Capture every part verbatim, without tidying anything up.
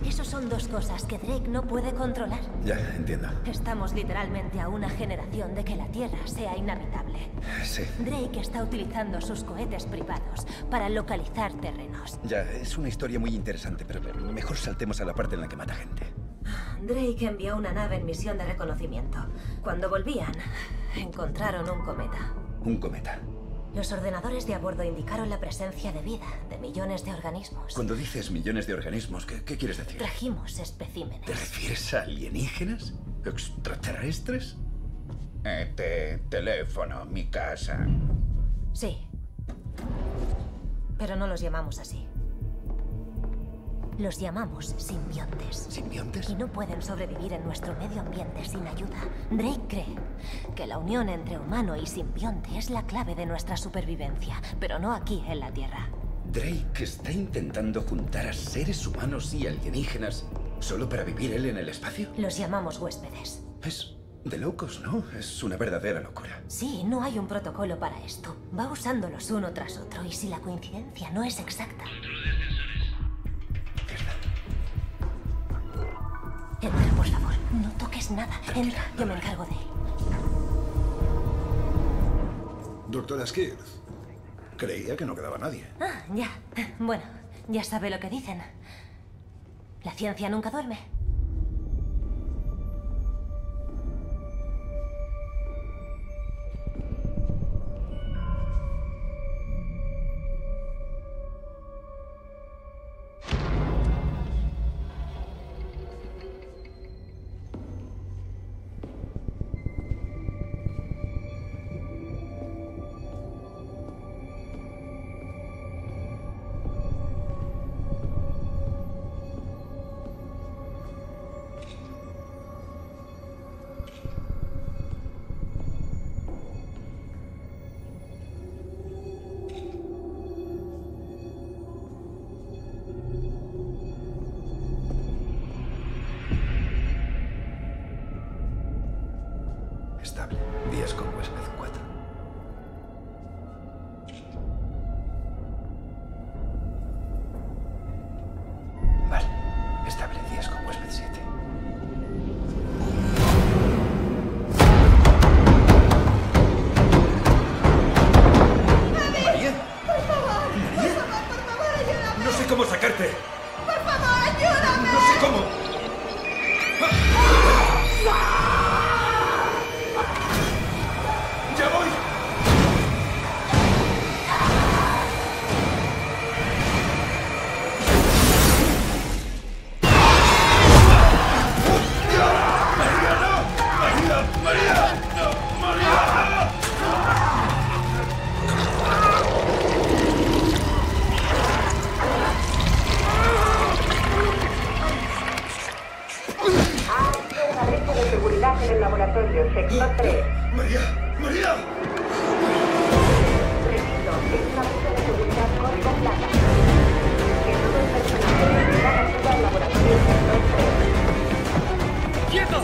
Esos son dos cosas que Drake no puede controlar. Ya, entiendo. Estamos literalmente a una generación de que la Tierra sea inhabitable. Sí. Drake está utilizando sus cohetes privados para localizar terrenos. Ya, es una historia muy interesante, pero mejor saltemos a la parte en la que mata gente. Drake envió una nave en misión de reconocimiento. Cuando volvían, encontraron un cometa. Un cometa. Los ordenadores de a bordo indicaron la presencia de vida, de millones de organismos. Cuando dices millones de organismos, ¿qué, qué quieres decir? Trajimos especímenes. ¿Te refieres a alienígenas? ¿Extraterrestres? Este teléfono, mi casa. Sí. Pero no los llamamos así. Los llamamos simbiontes. ¿Simbiontes? Y no pueden sobrevivir en nuestro medio ambiente sin ayuda. Drake cree que la unión entre humano y simbionte es la clave de nuestra supervivencia, pero no aquí en la Tierra. Drake está intentando juntar a seres humanos y alienígenas solo para vivir él en el espacio. Los llamamos huéspedes. Es de locos, ¿no? Es una verdadera locura. Sí, no hay un protocolo para esto. Va usándolos uno tras otro, y si la coincidencia no es exacta... Entra, por favor. No toques nada. Entra, yo me encargo de él. Doctora Skidd, creía que no quedaba nadie. Ah, ya. Bueno, ya sabe lo que dicen. La ciencia nunca duerme. Estable. Días con huésped cuatro. Vale. Estable. Días con huésped siete. ¿María? ¡Por favor! ¿María? ¡Por favor, por favor, ayúdame! No sé cómo sacarte. ¡Por favor, ayúdame! No sé cómo. ¡Ya voy! ¡María, no! ¡María! ¡María! ¡No! ¡María! Hay una brecha de seguridad en el laboratorio, sector tres. ¡María! ¡María! Repito, es una brecha de seguridad código plata. Que todo el personal de seguridad acuda al laboratorio sector tres. ¡Quieto!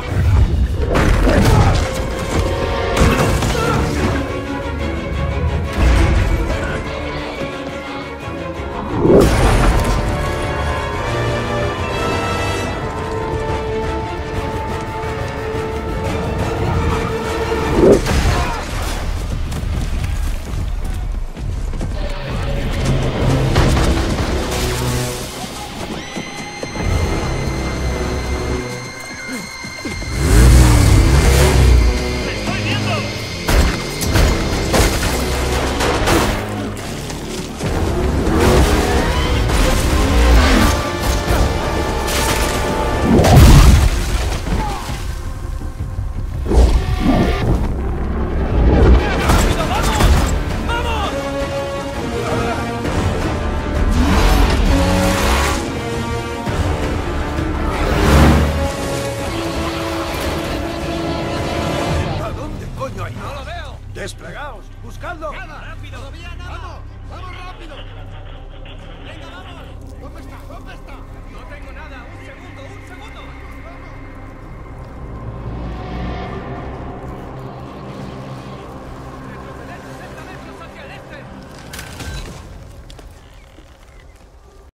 ¡Desplegaos! ¡Buscadlo! ¡Nada! ¡Rápido! ¡Todavía nada! ¡Vamos! ¡Vamos rápido! ¡Venga, vamos! ¿Dónde está? ¿Dónde está? No tengo nada. Un segundo, un segundo.